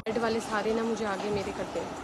Red वाले सारे ना मुझे आगे मेरे करते हैं।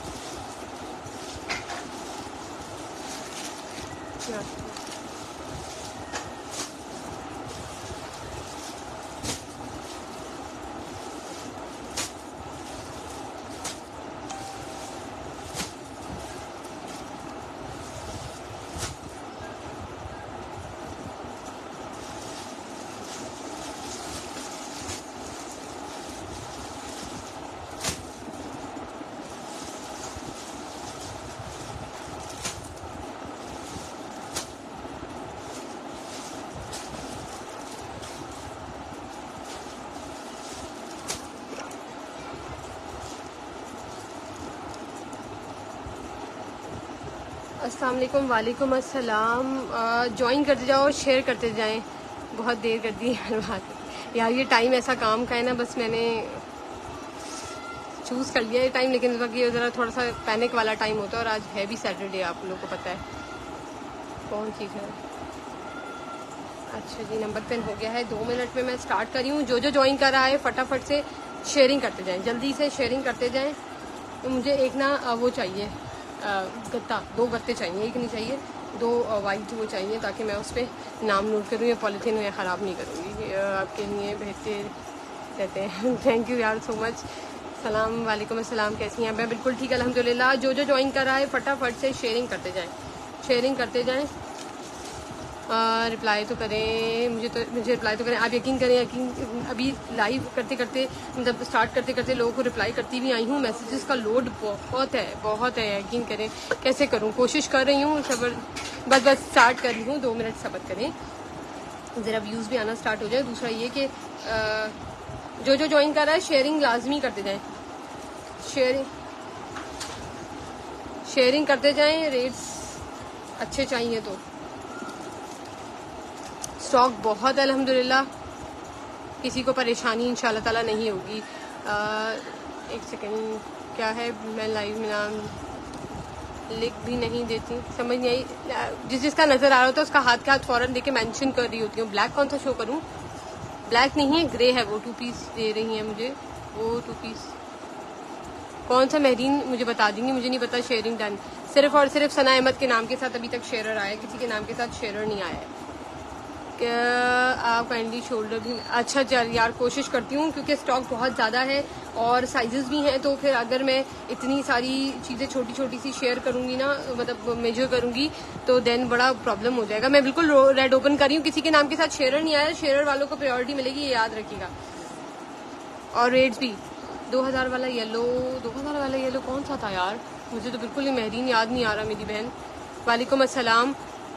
अस्सलाम वालेकुम। वालेकुम अस्सलाम। ज्वाइन करते जाओ, शेयर करते जाएं। बहुत देर कर दी है बात यार, ये टाइम ऐसा काम का है ना, बस मैंने चूज़ कर लिया ये टाइम, लेकिन इस वक्त ये ज़रा थोड़ा सा पैनिक वाला टाइम होता है और आज है भी सैटरडे, आप लोगों को पता है। कौन चीज़ है? अच्छा जी, नंबर पेन हो गया है। 2 मिनट में मैं स्टार्ट कर रही हूँ। जो ज्वाइन कर रहा है फटाफट से शेयरिंग करते जाएं, जल्दी से शेयरिंग करते जाएं। तो मुझे एक ना वो चाहिए गत्ता, 2 गत्ते चाहिए, एक नहीं चाहिए, 2 वाइट वो चाहिए, ताकि मैं उस पर नाम नोट करूँ। या पॉलीथीन में ख़राब नहीं करूँगी, आपके लिए भेजते रहते हैं। थैंक यू यार सो मच। सलाम वालेकुम अस्सलाम, कैसी हैं? मैं बिल्कुल ठीक अल्हम्दुलिल्लाह। जो ज्वाइन कर रहा है फटाफट से शेयरिंग करते जाएँ, शेयरिंग करते जाएँ। रिप्लाई तो करें, मुझे रिप्लाई तो करें। आप यकीन करें, अभी लाइव करते करते, मतलब स्टार्ट करते करते लोगों को रिप्लाई करती भी आई हूँ। मैसेजेस का लोड बहुत है, यकीन करें। कैसे करूँ, कोशिश कर रही हूँ, सब्र, बस स्टार्ट कर रही हूँ। 2 मिनट सब्र करें, ज़रा व्यूज़ भी आना स्टार्ट हो जाए। दूसरा ये कि जो ज्वाइन कर रहा है शेयरिंग लाजमी करते जाएँ, शेयरिंग करते जाएँ। रेट्स अच्छे चाहिए तो स्टॉक बहुत है अल्हम्दुलिल्लाह, किसी को परेशानी इंशाल्लाह ताला नहीं होगी। एक सेकंड, क्या है, मैं लाइव में नाम लिख भी नहीं देती, समझ नहीं आई। जिसका नज़र आ रहा होता है उसका हाथ के हाथ फ़ौरन देके मेंशन कर रही होती हूँ। ब्लैक कौन सा शो करूँ? ब्लैक नहीं है, ग्रे है वो। 2 पीस दे रही हैं मुझे, वो 2 पीस कौन सा महरीन मुझे बता देंगी, मुझे नहीं पता। शेयरिंग डन, सिर्फ और सिर्फ सना अहमद के नाम के साथ अभी तक शेयरर आया है, किसी के नाम के साथ शेयरर नहीं आया है। क्या आप काइंडली शोल्डर भी? अच्छा चल यार, कोशिश करती हूँ, क्योंकि स्टॉक बहुत ज़्यादा है और साइजेस भी हैं, तो फिर अगर मैं इतनी सारी चीज़ें छोटी छोटी सी शेयर करूँगी ना, मतलब मेजर करूँगी, तो देन बड़ा प्रॉब्लम हो जाएगा। मैं बिल्कुल रेड ओपन कर रही हूँ, किसी के नाम के साथ शेयरर नहीं आया। शेयरर वालों को प्रायोरिटी मिलेगी, ये याद रखिएगा। और रेट्स भी 2000 वाला येलो, 2000 वाला येलो कौन सा था यार, मुझे तो बिल्कुल ही महरीन याद नहीं आ रहा मेरी बहन। वालेकुम अस्सलाम।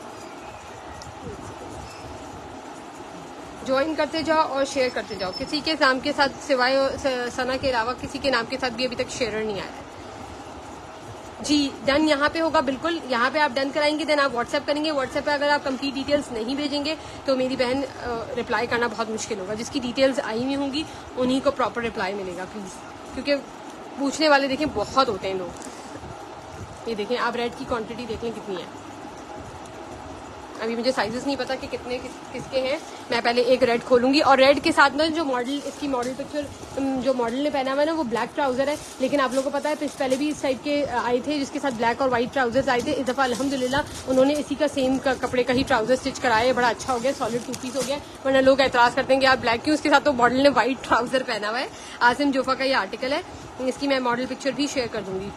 ज्वाइन करते जाओ और शेयर करते जाओ। किसी के नाम के साथ सिवाय सना के अलावा किसी के नाम के साथ भी अभी तक शेयरर नहीं आया है जी। डन यहाँ पे होगा, बिल्कुल यहाँ पे आप डन कराएंगे, देन आप व्हाट्सएप करेंगे। व्हाट्सएप पे अगर आप कंप्लीट डिटेल्स नहीं भेजेंगे तो मेरी बहन रिप्लाई करना बहुत मुश्किल होगा। जिसकी डिटेल्स आई हुई होंगी उन्हीं को प्रॉपर रिप्लाई मिलेगा प्लीज़, क्योंकि पूछने वाले देखें बहुत होते हैं लोग। ये देखें आप, रेड की क्वान्टिटी देखें कितनी है। अभी मुझे साइजेस नहीं पता कि कितने किसके हैं। मैं पहले एक रेड खोलूंगी, और रेड के साथ में जो मॉडल, इसकी मॉडल पिक्चर जो मॉडल ने पहना हुआ है ना, वो ब्लैक ट्राउजर है। लेकिन आप लोगों को पता है पहले भी इस टाइप के आए थे जिसके साथ ब्लैक और व्हाइट ट्राउजर्स आए थे। इस दफ़ा अल्हम्दुलिल्लाह उन्होंने इसी का सेम कपड़े का ही ट्राउजर स्टिच कराया, बड़ा अच्छा हो गया, सॉलिड 2 पीस हो गया। वरना लोग एतराज़ करते हैं कि आप ब्लैक क्यों, उसके साथ तो मॉडल ने व्हाइट ट्राउजर पहना हुआ है। आसिम जोफा का ये आर्टिकल है, इसकी मैं मॉडल पिक्चर भी शेयर कर दूंगी।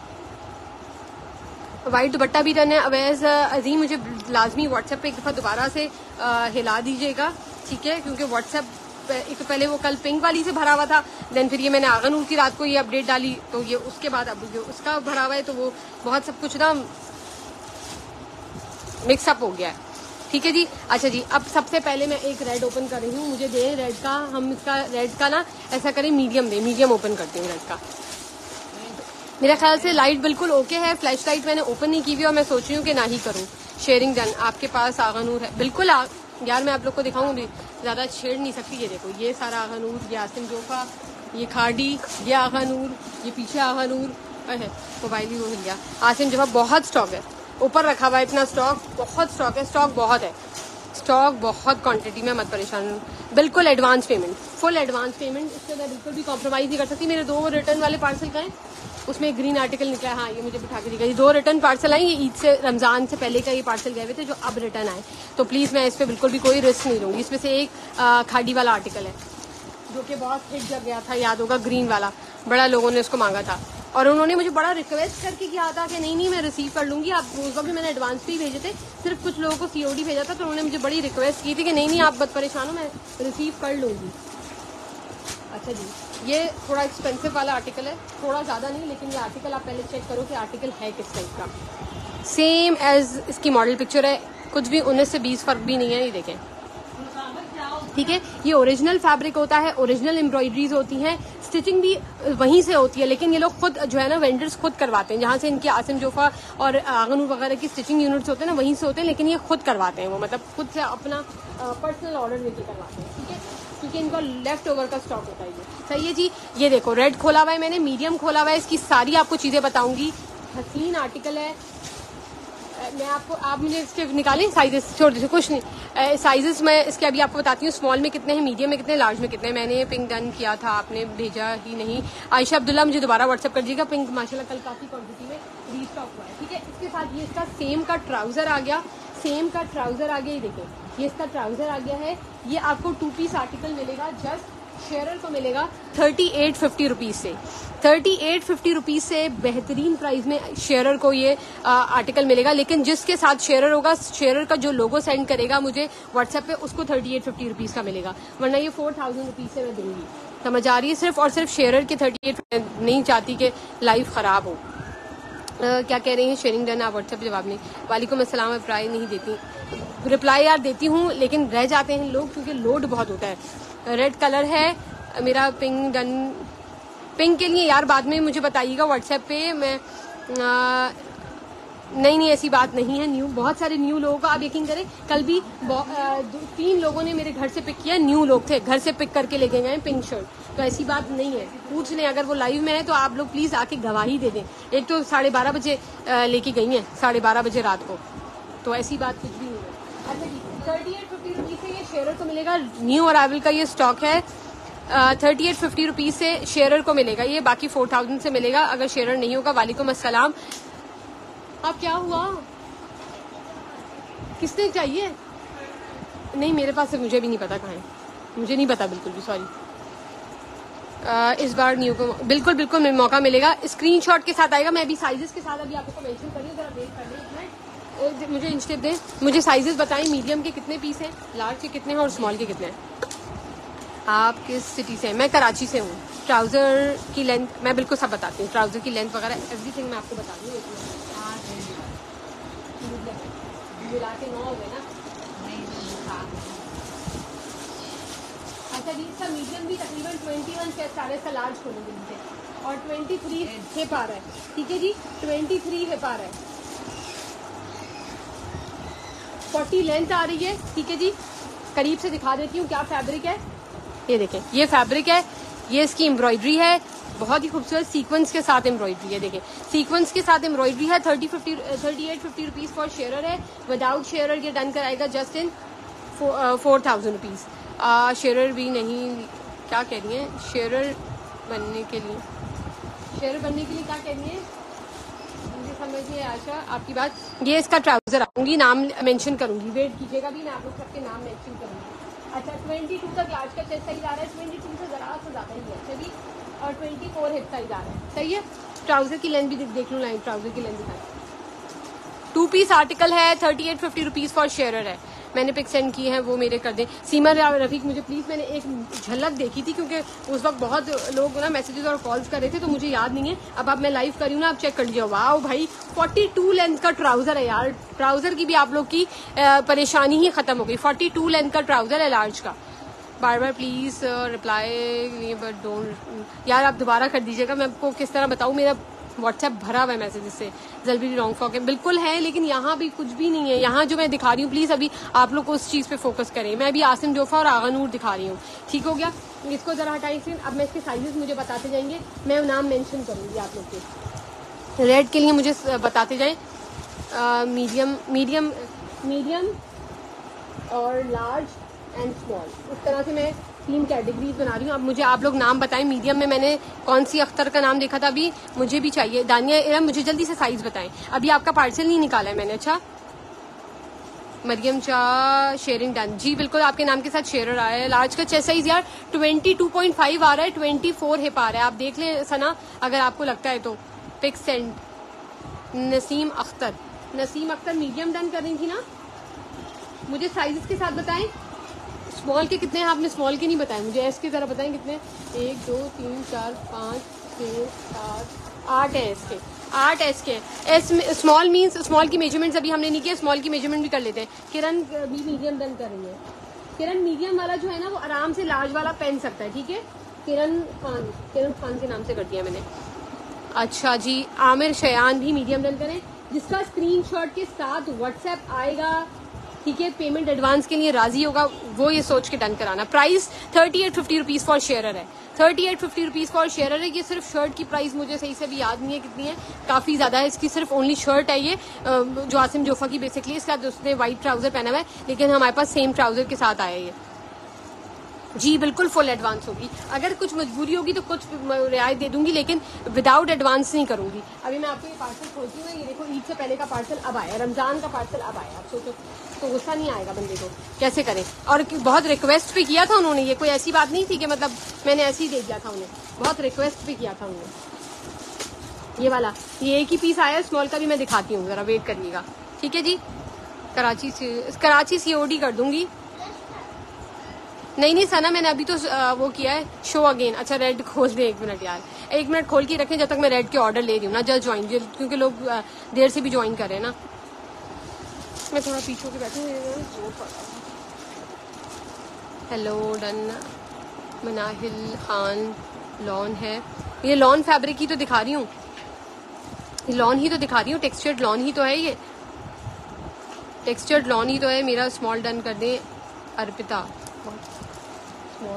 वाइट दुपट्टा भी डन है। अवैज़ अजीम, मुझे लाजमी व्हाट्सएप पे एक दफ़ा दोबारा से हिला दीजिएगा, ठीक है, क्योंकि व्हाट्सएप एक तो पहले वो कल पिंक वाली से भरा हुआ था, देन फिर ये मैंने आगा नूर की रात को ये अपडेट डाली, तो ये उसके बाद अब जो उसका भरा हुआ है, तो वो बहुत सब कुछ ना मिक्सअप हो गया है। ठीक है जी। अच्छा जी, अब सबसे पहले मैं एक रेड ओपन कर रही हूँ, मुझे दें रेड का, हम इसका रेड का ना ऐसा करें मीडियम दें, मीडियम ओपन करती हूँ रेड का। मेरा ख्याल से लाइट बिल्कुल ओके है, फ्लैश लाइट मैंने ओपन नहीं की हुई और मैं सोच रही हूँ कि ना ही करूँ। शेयरिंग डन, आपके पास आगा नूर है बिल्कुल। यार मैं आप लोग को दिखाऊँ भी, ज़्यादा छेड़ नहीं सकती। ये देखो, ये सारा आगा नूर, ये आसिम जोफा, ये खाड़ी, ये आगा नूर, ये पीछे आगा नूर है। मोबाइल ही वो हिल गया। आसिम जोफा बहुत स्टॉक है, ऊपर रखा हुआ है इतना स्टॉक, बहुत स्टॉक है, स्टॉक बहुत है। स्टॉक बहुत क्वांटिटी में, मत परेशान। बिल्कुल advance payment, full advance payment, इससे मैं बिल्कुल भी कॉम्प्रोमाइज़ नहीं कर सकती। मेरे 2 रिटर्न वाले पार्सल का है, उसमें एक ग्रीन आर्टिकल निकला है। हाँ, ये मुझे बिठा के दिखा, ये 2 रिटर्न पार्सल आए। ये ईद से, रमज़ान से पहले का ये पार्सल गए हुए थे जो अब रिटर्न आए। तो प्लीज़ मैं इस पर बिल्कुल भी कोई रिस्क नहीं लूँगी। इसमें से एक खाड़ी वाला आर्टिकल है जो कि बहुत हिट जग गया था, याद होगा, ग्रीन वाला, बड़ा लोगों ने उसको मांगा था और उन्होंने मुझे बड़ा रिक्वेस्ट करके किया था कि नहीं मैं रिसीव कर लूँगी। आप उस वक्त भी मैंने एडवांस पे ही भेजे थे, सिर्फ कुछ लोगों को COD भेजा था, तो उन्होंने मुझे बड़ी रिक्वेस्ट की थी कि नहीं आप मत परेशान हो, मैं रिसीव कर लूँगी। अच्छा जी, ये थोड़ा एक्सपेंसिव वाला आर्टिकल है, थोड़ा ज़्यादा नहीं, लेकिन ये आर्टिकल आप पहले चेक करो कि आर्टिकल है किस टाइप का। सेम एज इसकी मॉडल पिक्चर है, कुछ भी 19 से 20 फर्क भी नहीं है। ये देखें, ठीक है, ये ओरिजिनल फैब्रिक होता है, ओरिजिनल एम्ब्रॉयडरीज होती हैं, स्टिचिंग भी वहीं से होती है, लेकिन ये लोग खुद जो है ना, वेंडर्स खुद करवाते हैं, जहाँ से इनके आसिम जोफा और आंगनूर वगैरह की स्टिचिंग यूनिट्स होते हैं ना, वहीं से होते हैं, लेकिन ये खुद करवाते हैं, वो मतलब खुद से अपना पर्सनल ऑर्डर लेके करवाते हैं, ठीक है, क्योंकि इनका लेफ्ट ओवर का स्टॉक होता है। ये सही है जी। ये देखो, रेड खोला हुआ है मैंने, मीडियम खोला हुआ है, इसकी सारी आपको चीज़ें बताऊंगी। हसीन आर्टिकल है, मैं आपको, आप मुझे इसके निकालें साइजेस, छोड़ दीजिए, कुछ नहीं, साइजेस मैं इसके अभी आपको बताती हूँ। स्मॉल में कितने हैं, मीडियम में कितने, लार्ज में कितने। मैंने पिंक डन किया था, आपने भेजा ही नहीं। आयशा अब्दुल्ला मुझे दोबारा व्हाट्सअप कर दीजिएगा। पिंक माशाल्लाह कल काफ़ी क्वांटिटी में रीस्टॉक हुआ है, ठीक है। इसके साथ ये इसका सेम का ट्राउज़र आ गया, सेम का ट्राउज़र आ गया। ये देखें, ये इसका ट्राउज़र आ गया है। ये आपको 2 पीस आर्टिकल मिलेगा, जस्ट शेयरर को मिलेगा 3850 रुपीज़ से। 3850 रुपीज़ से बेहतरीन प्राइस में शेयरर को ये आर्टिकल मिलेगा, लेकिन जिसके साथ शेयरर होगा, शेयरर का जो लोगो सेंड करेगा मुझे व्हाट्सएप पे, उसको 3850 रुपीज़ का मिलेगा, वरना ये 4000 रुपीज़ से मैं दूंगी। समझ आ रही है? सिर्फ और सिर्फ शेयरर के 38, नहीं चाहती कि लाइफ ख़राब हो। क्या कह रही हैं? शेयरिंग डन, आप व्हाट्सएप जवाब नहीं। वालेकुम अस्सलाम, रिप्लाई नहीं देती। रिप्लाई यार देती हूँ, लेकिन रह जाते हैं लोग क्योंकि लोड बहुत होता है। रेड कलर है मेरा, पिंक डन। पिंक के लिए यार बाद में मुझे बताइएगा व्हाट्सएप पे। मैं नहीं ऐसी बात नहीं है। न्यू, बहुत सारे न्यू लोगों को आप यकीन करें, कल भी 3 लोगों ने मेरे घर से पिक किया, न्यू लोग थे, घर से पिक करके लेके गए पिंक शर्ट। तो ऐसी बात नहीं है, पूछ लें, अगर वो लाइव में है तो आप लोग प्लीज़ आके गवाही दे दें। एक तो 12:30 बजे लेके गई हैं, 12:30 बजे रात को, तो ऐसी बात कुछ भी नहीं है। अच्छा जी, 3850 रुपीज़ से ये शेयरर को मिलेगा। न्यू अराइवल का ये स्टॉक है। 3850 रुपीज़ से शेयरर को मिलेगा ये, बाकी 4000 से मिलेगा अगर शेयरर नहीं होगा। वालेकुम अस्सलाम। अब क्या हुआ, किसने चाहिए? नहीं मेरे पास, मुझे भी नहीं पता कहाँ है, मुझे नहीं पता बिल्कुल भी, सॉरी। इस बार न्यू को बिल्कुल मौका मिलेगा, स्क्रीनशॉट के साथ आएगा। मैं अभी साइजेस के साथ अभी आपको मेंशन कर रही हूँ, जरा वेट कर लें, मुझे इंस्टेप दें, मुझे साइजेस बताएं, मीडियम के कितने पीस हैं, लार्ज के कितने हैं और स्मॉल के कितने हैं। आप किस सिटी से हैं? मैं कराची से हूँ। ट्राउज़र की लेंथ मैं बिल्कुल सब बताती हूँ, ट्राउज़र की लेंथ वगैरह एवरीथिंग मैं आपको बता दूँ। मिला के 9 हो गए ना। अच्छा जी, इसका मीडियम भी तकरीबन 21 से सारे सा लार्ज खोलेंगे नीचे, और 23 हिप आ रहा है, ठीक है जी, 23 हिप आ रहा है, 40 लेंथ आ रही है, ठीक है जी। करीब से दिखा देती हूँ क्या फैब्रिक है। ये देखें, ये फैब्रिक है, ये इसकी एम्ब्रॉयडरी है, बहुत ही खूबसूरत सीक्वेंस के साथ एम्ब्रॉयडरी है। देखें, सीक्वेंस के साथ एम्ब्रॉयडरी है। 3850 रुपीज़ फॉर शेयरर है। विदाउट शेयरर ये डन कराएगा जस्ट इन 4000 रुपीज़। शेयरर भी नहीं, क्या कह रही हैं? शेयरर बनने के लिए क्या कह रही हैं? मुझे समझ नहीं आशा आपकी बात। ये इसका ट्राउज़र आऊँगी, नाम मेंशन करूँगी, वेट कीजिएगा भी, मैं आप लोग सबके नाम मेंशन करूँगी। अच्छा, 22 तक लार्ज का चेस्ट साइज आ रहा है, 22 से ज़रा सा ज़्यादा ही है, अच्छा भी, और 24 हिप साइज आ रहा है, सही है। ट्राउज़र की लेंथ भी देख लूँ, लाइन ट्राउज़र की लेंथ दिखाएं। 2 पीस आर्टिकल है, 3850 रुपीज़ फॉर शेयरर है। मैंने पिक सेंड की है, वो मेरे कर दें। सीमा रफीक, मुझे प्लीज़, मैंने एक झलक देखी थी क्योंकि उस वक्त बहुत लोग ना मैसेजेस और कॉल्स कर रहे थे, तो मुझे याद नहीं है। अब मैं लाइव करी हूँ ना, आप चेक कर लीजिए। वाह भाई, 42 लेंथ का ट्राउज़र है यार। ट्राउज़र की भी आप लोग की परेशानी ही ख़त्म हो गई। 42 लेंथ का ट्राउज़र है लार्ज का। बार प्लीज़ रिप्लाई, बट डोंट यार, आप दोबारा कर दीजिएगा। मैं आपको किस तरह बताऊँ, मेरा व्हाट्सएप भरा हुआ है मैसेजेस से। जल्दी रॉन्ग फॉक है, बिल्कुल है, लेकिन यहाँ भी कुछ भी नहीं है। यहाँ जो मैं दिखा रही हूँ, प्लीज़ अभी आप लोग उस चीज़ पे फोकस करें। मैं अभी आसिम जोफा और आगा नूर दिखा रही हूँ, ठीक हो गया। इसको ज़रा हटाइए स्क्रीन। अब मैं इसके साइजेस मुझे बताते जाएंगे, मैं नाम मेंशन करूँगी आप लोग के। रेड के लिए मुझे बताते जाएँ। मीडियम और लार्ज एंड स्मॉल, उस तरह से मैं 3 कैटेगरीज बना रही हूँ। अब मुझे आप लोग नाम बताएं, मीडियम में मैंने कौन सी अख्तर का नाम देखा था अभी, मुझे भी चाहिए। दानिया इरम, मुझे जल्दी से साइज बताएं, अभी आपका पार्सल नहीं निकाला है मैंने। अच्छा, मरियम शाह शेयरिंग डन, जी बिल्कुल आपके नाम के साथ शेयर आया है। लार्ज का चेस्ट साइज यार 22.5 आ रहा है, 24 हिप आ रहा है, आप देख लें सना अगर आपको लगता है तो। Pic send. Naseem Akhtar, Naseem Akhtar medium done कर रही थी ना, मुझे साइजेस के साथ बताएं। स्मॉल के कितने हैं आपने? स्मॉल के नहीं बताए मुझे, एस के जरा बताएं कितने। 1 2 3 4 5 6 7 8 है इसके, 8 एस के। एस स्मॉल मीन्स स्मॉल की मेजरमेंट्स अभी हमने नहीं किया, स्मॉल की मेजरमेंट भी कर लेते हैं। किरण भी मीडियम डन कर रही है। किरण मीडियम वाला जो है ना वो आराम से लार्ज वाला पहन सकता है, ठीक है। किरण खान के नाम से कर दिया मैंने। अच्छा जी, आमिर शयान भी मीडियम डन करें। जिसका स्क्रीनशॉट के साथ व्हाट्सएप आएगा, ठीक है, पेमेंट एडवांस के लिए राजी होगा, वो ये सोच के डन कराना। प्राइस 3850 रुपीज फॉर शेयरर है, 3850 रुपीज फॉर शेयरर है। ये सिर्फ शर्ट की प्राइस मुझे सही से भी याद नहीं है कितनी है, काफी ज्यादा है इसकी। सिर्फ ओनली शर्ट है ये, जो आसिम जोफा की बेसिकली, इसके साथ उसने व्हाइट ट्राउजर पहना हुआ है, लेकिन हमारे पास सेम ट्राउजर के साथ आया ये। जी बिल्कुल फुल एडवांस होगी, अगर कुछ मजबूरी होगी तो कुछ रियायत दे दूंगी, लेकिन विदाउट एडवांस नहीं करूंगी। अभी मैं आपको ये पार्सल खोलती हूँ, ये देखो ईद से पहले का पार्सल अब आया, रमजान का पार्सल अब आया। आप सोचो तो गुस्सा नहीं आएगा बंदे को, कैसे करें। और बहुत रिक्वेस्ट भी किया था उन्होंने, ये कोई ऐसी बात नहीं थी कि मतलब मैंने ऐसे ही दे दिया था उन्हें, बहुत रिक्वेस्ट भी किया था उन्होंने। ये वाला ये एक ही पीस आया, स्मॉल का भी मैं दिखाती हूँ, जरा वेट करिएगा, ठीक है जी। कराची COD कर दूंगी। नहीं सना, मैंने अभी तो वो किया है, शो अगेन। अच्छा रेड खोल दे, 1 मिनट यार, 1 मिनट खोल के रखें जब तक मैं रेड के ऑर्डर ले रही हूँ ना। जल्द ज्वाइन, क्योंकि लोग देर से भी ज्वाइन कर रहे हैं ना। मैं थोड़ा पीछे के बैठी हूँ। Hello done. Manahil Khan lawn है, ये लॉन फैब्रिक ही तो दिखा रही हूँ, लॉन ही तो दिखा रही हूँ, टेक्सचर्ड लॉन ही तो है, ये टेक्सचर्ड लॉन ही तो है मेरा। स्मॉल डन कर दें Arpita. Small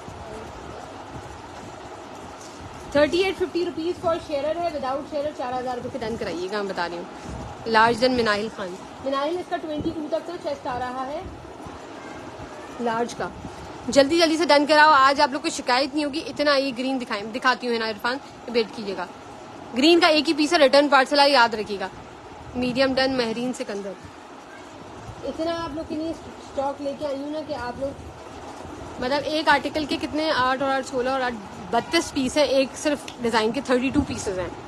3850 rupees for sharer है, विदाउट शेयरर 4000 रुपये डन कराइएगा, मैं बता रही हूँ। लार्ज डन मिनाहिल खान, मिनाहिल इसका 22 तक तो चेस्ट आ रहा है लार्ज का। जल्दी जल्दी से डन कराओ, आज आप लोग को शिकायत नहीं होगी। इतना ये ग्रीन दिखाती हूँ ना इरफान, वेट कीजिएगा। ग्रीन का एक ही पीस है, रिटर्न पार्सल है, याद रखिएगा। Medium done Mahreen Sikandar. इतना आप लोग के लिए स्टॉक लेके आई हूँ ना कि आप लोग मतलब एक आर्टिकल के कितने 8 और 8 16 और 8 32 पीस है, एक सिर्फ डिजाइन के 32 पीसेज हैं।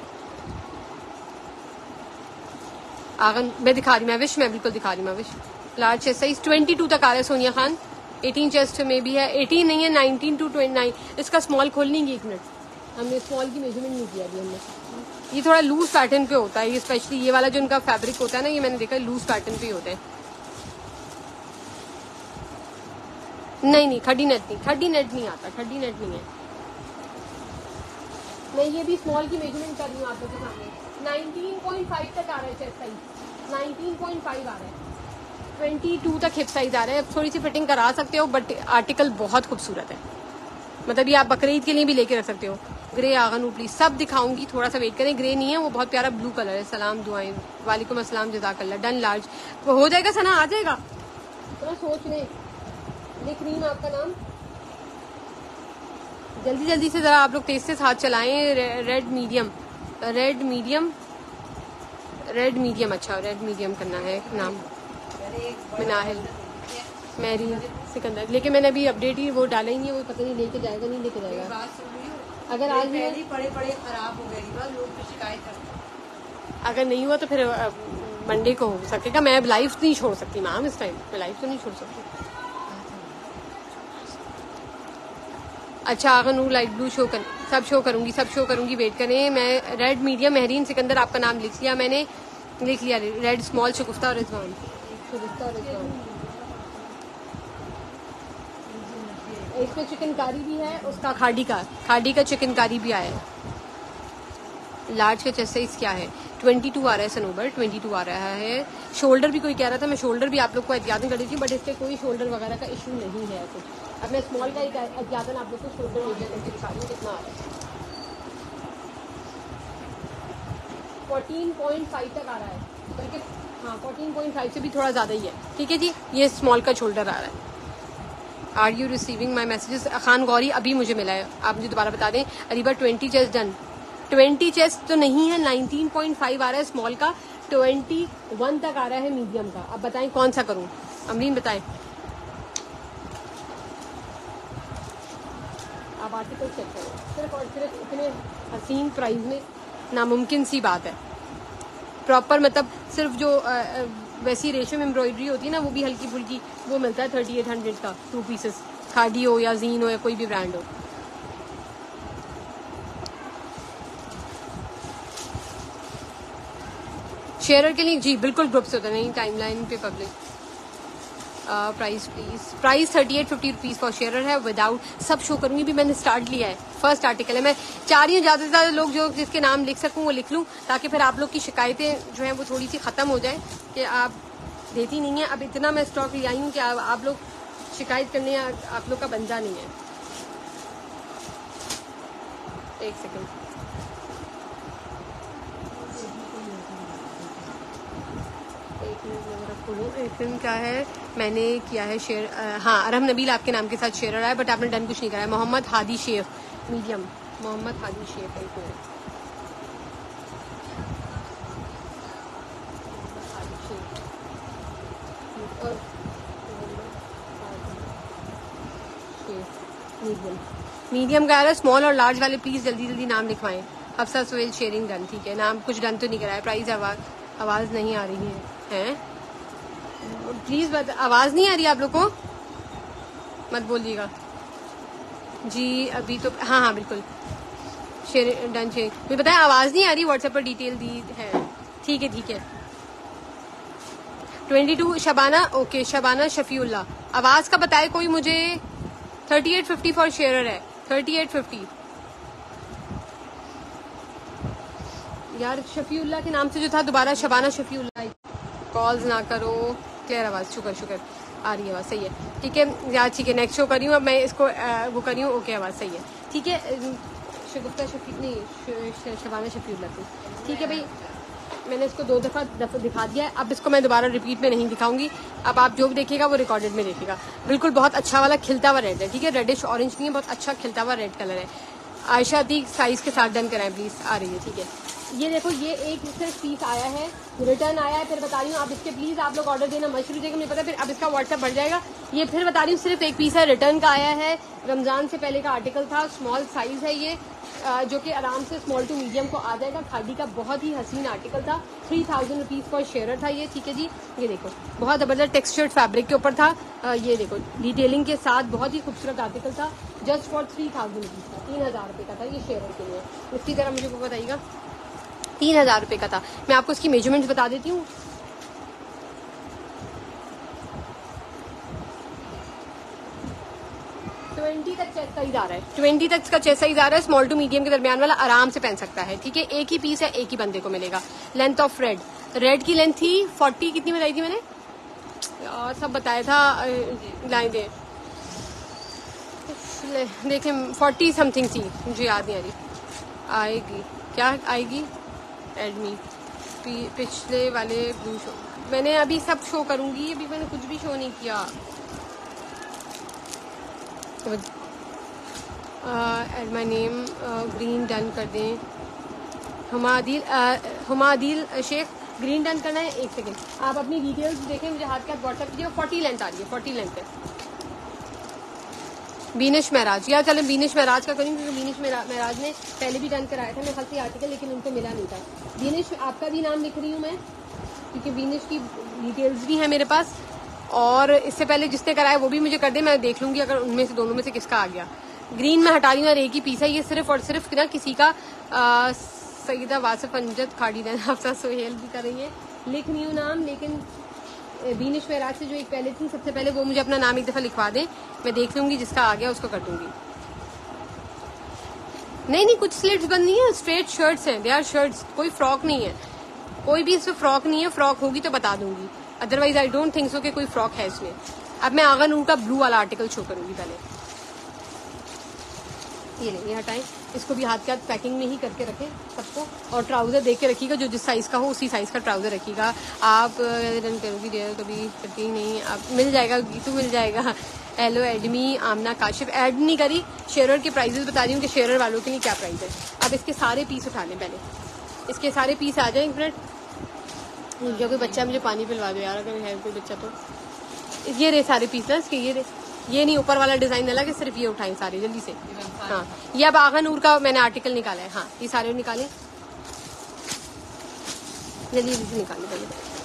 आगन मैं दिखा रही, मैं बिल्कुल दिखा रही, मैं विश। लार्ज चेस्ट साइज 22 तक आ रहा है सोनिया खान, 18 चेस्ट में भी है, 18 नहीं है, 19 to 29। इसका स्मॉल खोल लेंगे, 1 मिनट, हमने स्मॉल की मेजरमेंट नहीं किया अभी हमने। ये थोड़ा लूज पैटर्न पे होता है, ये स्पेशली ये वाला जो उनका फैब्रिक होता है ना, ये मैंने देखा लूज पैटर्न पे होते हैं। नहीं खड्डी नेट नहीं आता, खड्डी नेट नहीं है। मैं ये भी स्मॉल की मेजरमेंट कर रही हूँ आप लोगों के सामने। 19.5 तक आ रहा है चेस्ट साइज, 19.5 आ रहा है, 22 तक हिप साइज आ रहा है। थोड़ी सी फिटिंग करा सकते हो, बट आर्टिकल बहुत खूबसूरत है, मतलब ये आप बकरीद के लिए भी लेके रख सकते हो। ग्रे आगन प्लीज, सब दिखाऊंगी, थोड़ा सा वेट करें। ग्रे नहीं है, वो बहुत प्यारा ब्लू कलर है। सलाम दुआएं, वालेकुम अस्सलाम, जज़ाकल्लाह। डन लार्ज हो जाएगा सना, आ जाएगा तो सोच लिख रही हूँ आपका नाम। जल्दी जल्दी से जरा आप लोग तेज से हाथ चलाएं। रेड मीडियम, अच्छा रेड मीडियम करना है नाम। मनाहिल मैरी सिकंदर, लेकिन मैंने अभी अपडेट ही वो डाला ही नहीं, वो पता नहीं लेके जाएगा नहीं लेके जाएगा। अगर आज पड़े खराब हो गई, लोग शिकायत करते, अगर नहीं हुआ तो फिर मंडे को हो सकेगा। मैं अब लाइव नहीं छोड़ सकती मैम, इस टाइम मैं लाइव तो नहीं छोड़ सकती। अच्छा आगन लाइट ब्लू सब शो करूंगी, वेट करें। मैं रेड मीडियम महरीन सिकंदर, आपका नाम लिख लिया मैंने, रेड स्मॉल शगुफ्ता और रिजवान। इसमें चिकनकारी भी है, उसका खाड़ी का चिकनकारी भी आया है। लार्ज का चेस्ट साइज क्या है? 22 आ रहा है सनोबर, 22 आ रहा है। शोल्डर भी कोई कह रहा था, मैं शोल्डर भी आप लोग को एहतियातन कर रही थी, बट इसके कोई शोल्डर वगैरह का इशू नहीं है कुछ। अब मैं स्मॉल का एक एहतियातन आप लोग को शोल्डर एरिया करके दिखा रही हूँ कितना आ रहा है। 14.5 तक आ रहा है, बल्कि हाँ 14.5 से भी थोड़ा ज़्यादा ही है, ठीक है जी। ये स्मॉल का शोल्डर आ रहा है। Are you receiving my messages? Khan Gauri अभी मुझे मिला है, आप मुझे दोबारा बता दें। Areeba 20 chest done. 20 चेस्ट तो नहीं है, 19.5 आ रहा है स्मॉल का, 21 तक आ रहा है मीडियम का। अब बताएं कौन सा करूं? अमरीन बताएं। आप आर्टिकल चेक करो, सिर्फ और सिर्फ इतने हसीन प्राइस में नामुमकिन सी बात है। प्रॉपर मतलब सिर्फ जो वैसी रेशम एम्ब्रॉयडरी होती है ना, वो भी हल्की फुल्की, वो मिलता है 3800 का 2 पीसेस। खादी हो या जीन हो या कोई भी ब्रांड हो। शेयरर के लिए जी बिल्कुल ग्रुप से होता है, नहीं टाइमलाइन पे public. Price please, price 3850 rupees for sharer है विदाउट। सब शो करूंगी, भी मैंने स्टार्ट लिया है, फर्स्ट आर्टिकल है। मैं चाह रही हूँ ज्यादा से ज्यादा लोग जो जिसके नाम लिख सकूं वो लिख लूं, ताकि फिर आप लोग की शिकायतें जो है वो थोड़ी सी खत्म हो जाए कि आप देती नहीं है। अब इतना मैं स्टॉक ले आई हूँ कि आप लोग शिकायत करने आप लोग का बंदा नहीं है। एक सेकेंड, एक दिन क्या है, मैंने किया है शेयर। हाँ अरहम नबील आपके नाम के साथ शेयर आया, बट आपने डन कुछ नहीं करा है। मोहम्मद हादी शेफ मीडियम, मोहम्मद हादी शेफ है। मीडियम का आ रहा है। स्मॉल और लार्ज वाले प्लीज जल्दी जल्दी नाम लिखवाएं। हफ्सा सोहेल शेयरिंग डन, ठीक है। नाम कुछ डन तो नहीं कराया। प्राइस आवाज नहीं आ रही है प्लीज आवाज नहीं आ रही आप लोग को, मत बोलिएगा जी अभी तो। हाँ हाँ बिल्कुल शेयर डन। शेयर मुझे बताया आवाज नहीं आ रही, व्हाट्सएप पर डिटेल दी है, ठीक है ठीक है। 22 शबाना, ओके शबाना शफीउल्ला। आवाज का बताए कोई मुझे। 3850 फॉर शेयरर है, 3850। यार शफीउल्ला के नाम से जो था दोबारा शबाना शफीउल्ला। कॉल्स ना करो, क्लियर आवाज, शुक्र शुक्र आ रही है आवाज, सही है ठीक है यार, ठीक है। नेक्स्ट शो कर रही हूँ अब मैं इसको, वो कर रही हूँ, ओके आवाज सही है ठीक है। शगुफ्ता शफी नहीं शबाना शफीउल्ला थी, ठीक है भाई। मैंने इसको 2 दफा दिखा दिया है, अब इसको मैं दोबारा रिपीट में नहीं दिखाऊंगी। अब आप जो भी देखिएगा वो रिकॉर्डेड में देखिएगा। बिल्कुल बहुत अच्छा वाला खिलता हुआ रेड है, ठीक है। रेडिश ऑरेंज नहीं है, बहुत अच्छा खिलता हुआ रेड कलर है। आयशा दी साइज के साथ डन कराएं प्लीज, आ रही है ठीक है। ये देखो ये एक सिर्फ पीस आया है, रिटर्न आया है, फिर बता रही हूँ आप इसके प्लीज आप लोग ऑर्डर देना मत शुरू, मुझे पता है फिर अब इसका व्हाट्सएप बढ़ जाएगा। ये फिर बता रही हूँ सिर्फ एक पीस है, रिटर्न का आया है, रमजान से पहले का आर्टिकल था, स्मॉल साइज है ये, जो कि आराम से स्मॉल टू मीडियम को आ जाएगा। खादी का बहुत ही हसीन आर्टिकल था, 3000 रुपीज फॉर शेयरर था ये, ठीक है जी। ये देखो बहुत जबरदस्त टेक्सचर्ड फैब्रिक के ऊपर था, ये देखो डिटेलिंग के साथ बहुत ही खूबसूरत आर्टिकल था, जस्ट फॉर 3000 रुपीज का, 3000 रुपये का था ये शेयरर के लिए। इसकी तरह मुझे वो बताइएगा, 3000 रुपये का था। मैं आपको इसकी मेजरमेंट्स बता देती हूँ। तक चेस्ट साइज आ रहा है, 20 तक का चेस्ट साइज आ रहा है, स्मॉल टू मीडियम के दरमियान वाला आराम से पहन सकता है, ठीक है। एक ही पीस है, एक ही बंदे को मिलेगा। लेंथ ऑफ रेड की लेंथ थी 40, कितनी बताई थी मैंने यार, सब बताया था, लाइन दे देखें 40 समथिंग थी, मुझे याद नहीं आ रही। आएगी क्या आएगी, एडमी पिछले वाले ब्लू शो मैंने अभी सब शो करूंगी, अभी मैंने कुछ भी शो नहीं किया। Add my name green done कर दें। हुमादिल शेख ग्रीन डन करना है। एक सेकेंड आप अपनी डिटेल्स देखें, मुझे हाथ के हाथ व्हाट्सएप कीजिए। 40 लेंथ आ रही है, 40 लेंथ है। बीनिश महराज, यार चलो बीनिश महराज का करूँ, क्योंकि बीनिश महराज ने पहले भी डन कराया था मेरे ख्याल से आर्टिकल, लेकिन उनको मिला नहीं था। बीनिश आपका भी नाम लिख रही हूँ मैं, क्योंकि बीनिश की डिटेल्स भी है मेरे पास, और इससे पहले जिसने कराया वो भी मुझे कर दे, मैं देख लूंगी अगर उनमें से दोनों में से किसका आ गया। ग्रीन में हटा रही हूँ और एक ही पीस है ये, सिर्फ और सिर्फ ना किसी का सईदा वासिफ अंजद खाड़ी हफ्सा सोहेल भी कर रही है, लिख रही हूँ नाम, लेकिन बीनिश महराज से जो एक पहले थी सबसे पहले, वो मुझे अपना नाम एक दफा लिखवा दें, मैं देख लूंगी, जिसका आ गया उसको कर दूंगी। नहीं कुछ स्लिट्स बंद नहीं है, स्ट्रेट शर्ट्स हैं, दे आर शर्ट्स, कोई फ्रॉक नहीं है, कोई भी इसमें फ्रॉक नहीं है। फ्रॉक होगी तो बता दूंगी, otherwise I don't think so कि कोई फ्रॉक है इसमें। अब मैं आगा नूर का ब्लू वाला आर्टिकल शो करूंगी पहले, ये हटाएं। इसको भी हाथ के हाथ पैकिंग में ही करके रखें सबको। और ट्राउज़र देख के रखिएगा, जो जिस साइज़ का हो उसी साइज़ का ट्राउज़र रखिएगा। आप रन करोगी देर कभी करती ही नहीं, आप मिल जाएगा, गीतू मिल जाएगा। Hello add me Amna Kashif, add नहीं करी, शेरर के प्राइजेस बता रही हूँ कि शेरर वालों के लिए क्या प्राइस है। अब इसके सारे पीस उठा लें, पहले इसके सारे पीस आ जाए। एक मिनट, जो कोई बच्चा मुझे पानी पिलवा दो यार, अगर है कोई बच्चा तो। ये रहे सारे पीस ना इसके, ये नहीं, ऊपर वाला डिज़ाइन अलग है, सिर्फ ये उठाएं सारे जल्दी से। हाँ, ये अब आगा नूर का मैंने आर्टिकल निकाला है। हाँ, ये सारे निकालें जल्दी जल्दी से, निकालें पहले।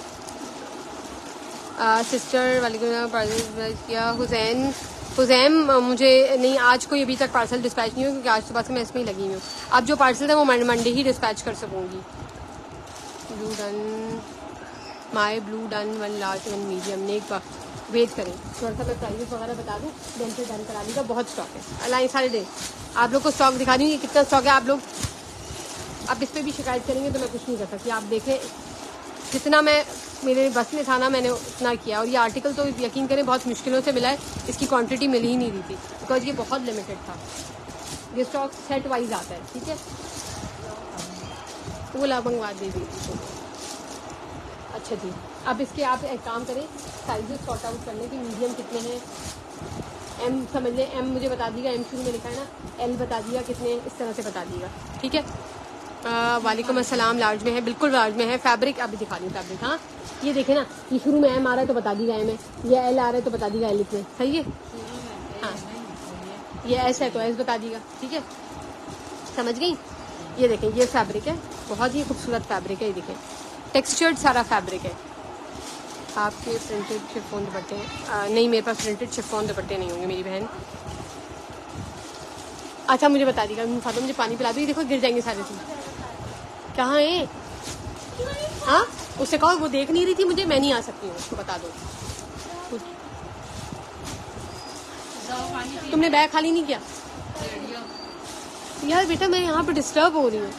सिस्टर वाले किया। हुसैन मुझे नहीं, आज कोई अभी तक पार्सल डिस्पैच नहीं हुआ, क्योंकि आज सुबह से मैं इसमें ही लगी हुई हूँ। अब जो पार्सल है वो मंडे ही डिस्पैच कर सकूँगी। Blue done, my blue done, 1 large 1 medium. ने एक वेट करें थोड़ा सा, मैं प्राइजेस वगैरह बता दूँ, दिन से डन करा लीजिएगा। बहुत स्टॉक है, अलाइन सारे दिन आप लोग को स्टॉक दिखा दूँगी कितना स्टॉक है। आप लोग आप इस पर भी शिकायत करेंगे तो मैं कुछ नहीं कर सकती। आप देखें, जितना मैं मेरे बस में था ना, मैंने उतना किया। और ये आर्टिकल तो यकीन करें बहुत मुश्किलों से मिला है, इसकी क्वांटिटी मिल ही नहीं रही थी, बिकॉज ये बहुत लिमिटेड था। ये स्टॉक सेट वाइज आता है, ठीक है। वो ला मंगवा दे दी। अच्छा जी, अब इसके आप एक काम करें, साइजेस सॉर्ट आउट करने की, मीडियम कितने हैं, एम समझ लें, एम मुझे बता दीजिएगा, एम शुरू में लिखा है ना, एल बता दीजिएगा कितने, इस तरह से बता दीजिएगा, ठीक है। वालेकुम अस्सलाम, लार्ज में है, बिल्कुल लार्ज में है। फैब्रिक अभी दिखा दूँ फैब्रिक। हाँ, ये देखें ना, ये शुरू में एम आ रहा है तो बता दीजिएगा एम है, ये एल आ रहा है तो बता दीजिएगा एल इतने, सही है। हाँ, ये एस है तो एस बता दीजिएगा, ठीक है, समझ गई। ये देखें, ये फैब्रिक है, बहुत ही खूबसूरत फैब्रिक है। ये देखें, टेक्सचर्ड सारा फैब्रिक है। आपके प्रिंटेड शिफॉन दुपट्टे हैं? नहीं, मेरे पास प्रिंटेड शिफॉन दुपट्टे नहीं होंगे मेरी बहन। अच्छा, मुझे बता दीजिएगा फातिमा, मुझे पानी पिला दो। देखो गिर जाएंगे सारे चीज़। कहाँ है? हाँ, उससे कहो, वो देख नहीं रही थी मुझे, मैं नहीं आ सकती हूँ, उसको बता दो। तुमने बैग खाली नहीं किया यार बेटा, मैं यहाँ पे डिस्टर्ब हो रही हूँ।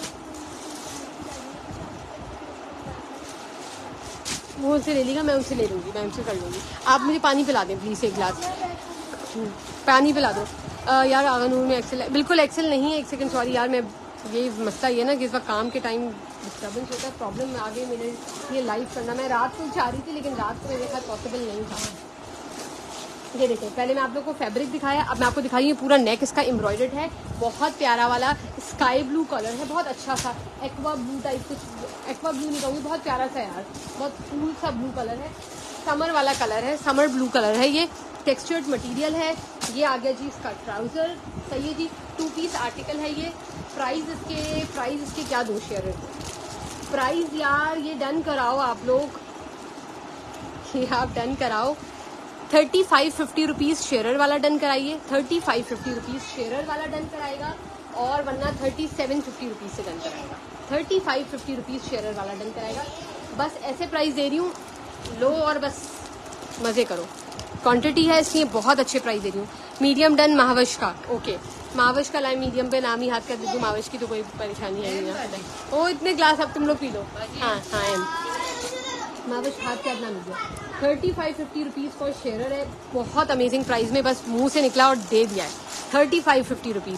वो उनसे ले लेगा, मैं उनसे ले लूँगी, मैं उनसे कर लूँगी। आप मुझे पानी पिला दें प्लीज़, 1 गिलास पानी पिला दो। यार आगानूर में एक्सेल है? बिल्कुल एक्सेल नहीं है। 1 सेकंड, सॉरी यार, मैं ये मसला ये ना कि इस वक्त काम के टाइम डिस्टर्बेंस होता है, प्रॉब्लम आगे मेरे ये लाइव करना। मैं रात को चाह रही थी, लेकिन रात को मेरे साथ पॉसिबल नहीं था। ये देखें, पहले मैं आप लोग को फैब्रिक दिखाया, अब मैं आपको दिखा रही हूँ पूरा नेक इसका एम्ब्रॉयडर्ड है, बहुत प्यारा वाला स्काई ब्लू कलर है, बहुत अच्छा सा एक्वा ब्लू टाइप, कुछ एक्वा ब्लू नहीं कहूँगी, बहुत प्यारा सा यार, बहुत फूल सा ब्लू कलर है, समर वाला कलर है, समर ब्लू कलर है। ये टेक्सचर्ड मटेरियल है। ये आ गया जी इसका ट्राउज़र, सही है जी, 2 पीस आर्टिकल है ये। प्राइस इसके क्या दो शेयर है प्राइस यार, ये डन कराओ आप लोग, ये आप डन कराओ। 35-50 रुपीज़ शेरर वाला डन कराइए, 35-50 रुपीज़ शेरर वाला डन कराएगा, और वरना 37-50 रुपीज़ से डन कराएगा। 35-50 रुपीज़ शेरर वाला डन कराएगा। बस ऐसे प्राइस दे रही हूँ, लो और बस मज़े करो। क्वांटिटी है इसलिए बहुत अच्छे प्राइस दे रही हूँ। मीडियम डन महावश का, ओके, महावश का लाइन मीडियम पे नाम ही हाथ कर दीजिए, महावश की तो कोई परेशानी है नहीं। ओ इतने ग्लास अब तुम लोग पी लो। हाँ हाँ, एम महावश हाथ के हाथ नाम लीजिए। 35-50 रुपीज़ फॉर शेरर है, बहुत अमेजिंग प्राइस में, बस मुंह से निकला और दे दिया है। 35-50 रुपीज़।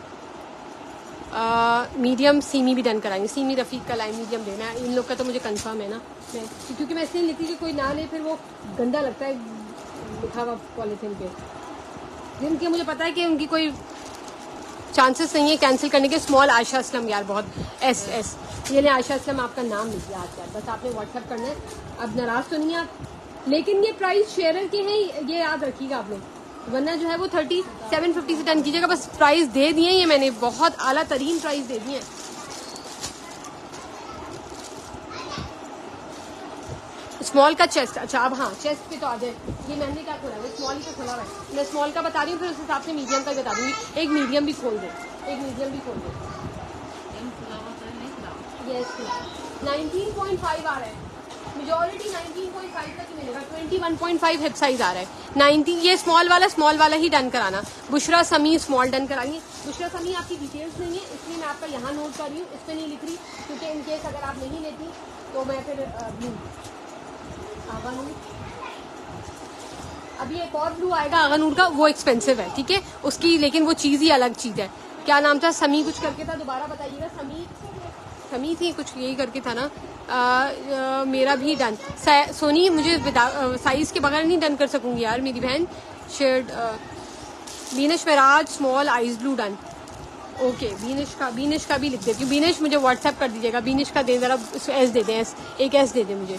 मीडियम सीमी भी डन कराएंगे, सीमी रफ़ीक का लाइन मीडियम देना है। इन लोग का तो मुझे कंफर्म है ना, मैं क्योंकि मैं इसलिए लिखती कि कोई ना ले, फिर वो गंदा लगता है लिखा हुआ पॉलीथिन पे, जिनके मुझे पता है कि उनकी कोई चांसेस नहीं है कैंसिल करने के। स्मॉल आयशा असलम यार, बहुत एस ये ले आयशा असलम, आपका नाम लीजिए आज यार, बस आपने व्हाट्सएप करना है। अब नाराज़ तो नहीं है आप, लेकिन ये प्राइस शेयर के हैं, ये याद रखिएगा आप लोग, वरना जो है वो 37-50 से डन कीजिएगा। बस प्राइस दे दिए ये मैंने, बहुत आला तरीन प्राइस दे दिए। स्मॉल का चेस्ट, अच्छा अब हाँ चेस्ट पे तो आ जाए। ये मैंने क्या खोला है, स्मॉल का खोला हुआ है, मैं स्मॉल का बता रही हूँ, फिर उस हिसाब से मीडियम का बता दूंगी। एक मीडियम भी खोल दे, एक मीडियम भी खोल दे। यस, 19.5 आ रहा है, मेजॉरिटी 19.5 तक ही मिलेगा, 21.5 हिप साइज आ रहा है। 19 ये स्मॉल वाला ही डन कराना। बुशरा समी स्मॉल डन कराएंगे। बुशरा समी आपकी डिटेल्स नहीं है, इसलिए मैं आपका यहाँ नोट कर रही हूँ, इस पर नहीं लिख रही, क्योंकि इनकेस अगर आप नहीं लेती तो मैं फिर आगानूर, अभी एक और ब्लू आएगा आगानूर का, वो एक्सपेंसिव है, ठीक है उसकी, लेकिन वो चीज़ ही अलग चीज़ है। क्या नाम था, समी कुछ करके था, दोबारा बताइएगा। समी थी कुछ, यही करके था ना। मेरा भी डन। सोनी मुझे साइज के बगैर नहीं डन कर सकूंगी यार मेरी बहन। Shade Beenish Meraj small eyes blue done. Okay Beenish का भी लिख देती हूँ। बीनिश मुझे व्हाट्सएप कर दीजिएगा। बीनिश का दे जरा, एस दे दें, एक एस दे दें मुझे।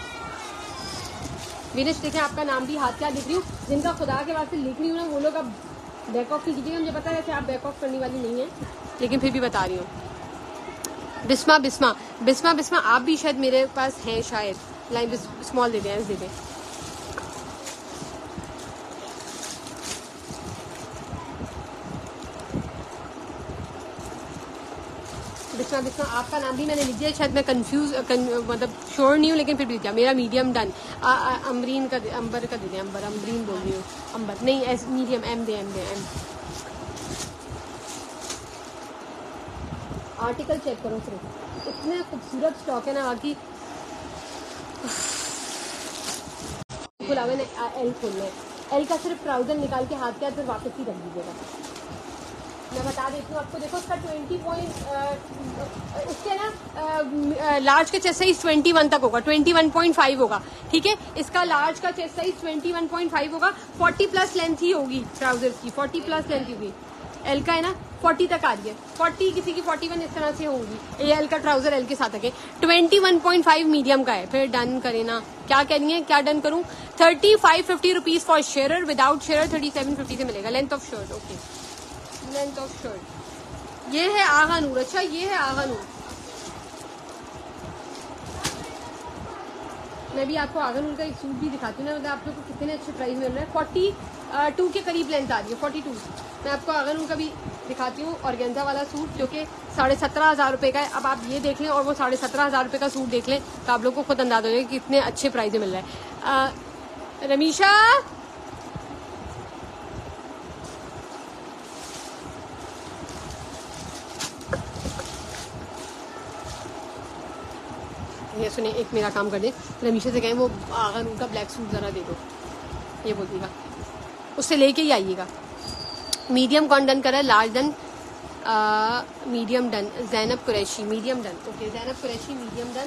बीनिश देखें आपका नाम भी हाथ क्या लिख रही हूँ। जिनका खुदा के वास्ते लिख रही हूँ ना वो लोग अब बैक ऑफ नहीं कीजिएगा। मुझे पता है कि आप बैक ऑफ करने वाली नहीं है, लेकिन फिर भी बता रही हूँ। बिस्मा आप भी शायद मेरे पास हैं शायद। लाइन स्मॉल दे दें, एस दे दें। बिस्मा आपका नाम भी मैंने लिख दिया। शायद मैं मतलब श्योर नहीं हूँ, लेकिन फिर भी दिया। मेरा मीडियम डन। अमरीन का अंबर का दे दें। अमरीन बोल रही हूँ, अंबर नहीं, एस मीडियम, एम दे। आर्टिकल चेक करो सिर्फ, इतने खूबसूरत स्टॉक है ना बाकी। खुला मैंने एल खोलना है। एल का सिर्फ ट्राउजर निकाल के हाथ के हाथ वापस ही रख दीजिएगा। मैं बता देती हूँ आपको। देखो उसका 20 पॉइंट उसके ना लार्ज का चेस्ट साइज 21 तक होगा, 21.5 होगा। ठीक है, इसका लार्ज का चेस्ट साइज 21.5 होगा। 40 प्लस लेंथ ही होगी ट्राउजर्स की, 40 प्लस लेंथ होगी। एल का है ना 40 तक आ रही है, 40 किसी की 41 इस तरह से होगी। ये एल का ट्राउजर एल के साथ आके 21.5 मीडियम का है। फिर डन करें ना, क्या कह रही है, क्या डन करूं। 3550 rupees for share, without share 3750 से मिलेगा। Length of shirt, okay length of shirt ये है आगा नूर। अच्छा ये है आगा नूर। मैं भी आपको आगा नूर का एक सूट भी दिखाती हूँ ना, मतलब आप लोग को कितने अच्छे प्राइस मिल रहे हैं। 42 के करीब लेंथ आ रही है, 42। मैं आपको आगा नूर का भी दिखाती हूँ, ऑर्गेन्जा वाला सूट जो कि 17,500 रुपये का है। अब आप ये देख लें और वो 17,500 रुपये का सूट देख लें, तो आप लोग को खुद अंदाजा हो जाएगा कि कितने अच्छे प्राइस में मिल रहा है। रमीशा ये सुने, एक मेरा काम कर दे, रमीशा से कहें वो आगा नूर का ब्लैक सूट ज़रा दे दो, ये बोलिएगा, उससे लेके ही आइएगा। मीडियम कौन डन करा है, large done, medium done. Zainab Qureshi medium done, okay Zainab Qureshi medium done.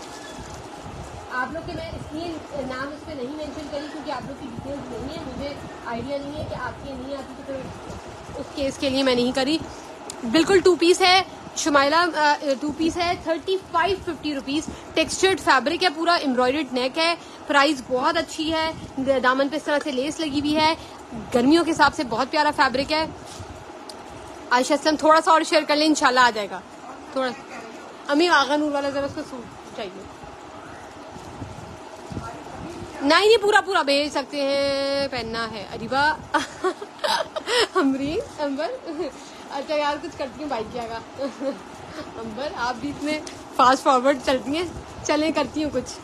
आप लोग के मैं इसलिए नाम इस पर नहीं मेंशन करी क्योंकि आप लोग की डिटेल्स नहीं है, मुझे आइडिया नहीं है कि आपके नहीं आती, तो फिर उस केस के लिए मैं नहीं करी। बिल्कुल 2 पीस है शुमाइला, 2 पीस है 3550 रुपीज़। टेक्सचर्ड फैब्रिक है, पूरा एम्ब्रॉयडर्ड नेक है, प्राइस बहुत अच्छी है, दामन पे इस तरह से लेस लगी हुई है, गर्मियों के हिसाब से बहुत प्यारा फैब्रिक है। आयशा असलम थोड़ा सा और शेयर कर लें, इंशाल्लाह आ जाएगा थोड़ा। अमी आगा नूर वाला जरा उसका सूट चाहिए। नहीं पूरा भेज सकते हैं, पहनना है। अरीबा अमरीन अंबर, अच्छा यार कुछ करती हूँ भाई क्या का अंबर आप भी इतने फास्ट फॉरवर्ड चलती हैं, चलें करती हूँ कुछ।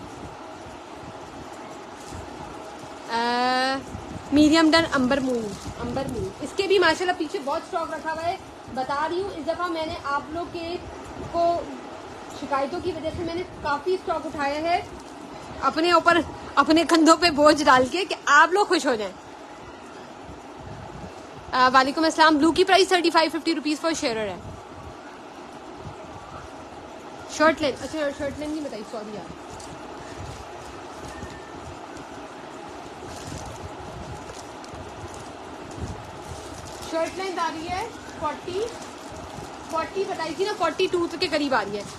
मीडियम डन अंबर मून, इसके भी माशाल्लाह पीछे बहुत स्टॉक रखा हुआ है। बता रही हूँ इस दफ़ा मैंने आप लोग के को शिकायतों की वजह से मैंने काफ़ी स्टॉक उठाया है अपने ऊपर, अपने कंधों पे बोझ डाल के कि आप लोग खुश हो जाएं। वालेकुम अस्सलाम। ब्लू की प्राइस 3550 रुपीज़ फॉर शेयर है। शर्ट लेंथ, अच्छा शर्ट लेंथ नहीं बताई, सॉरी यार। शर्ट लेंथ आ रही है 40 बताई थी ना, 42 के करीब आ रही है।